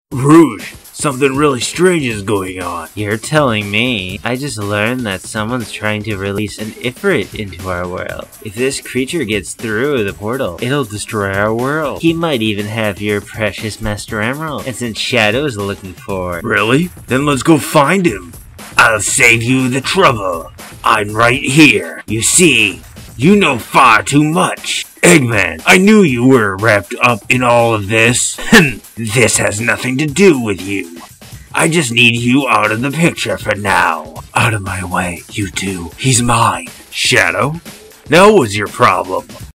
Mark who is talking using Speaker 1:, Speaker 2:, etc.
Speaker 1: Rouge, something really strange is going on.
Speaker 2: You're telling me? I just learned that someone's trying to release an Ifrit into our world. If this creature gets through the portal, it'll destroy our world. He might even have your precious Master Emerald, and since Shadow's looking for it.
Speaker 1: Really? Then let's go find him. I'll save you the trouble. I'm right here. You see, you know far too much. Eggman, I knew you were wrapped up in all of this. This has nothing to do with you. I just need you out of the picture for now. Out of my way, you two. He's mine. Shadow? Now what's your problem?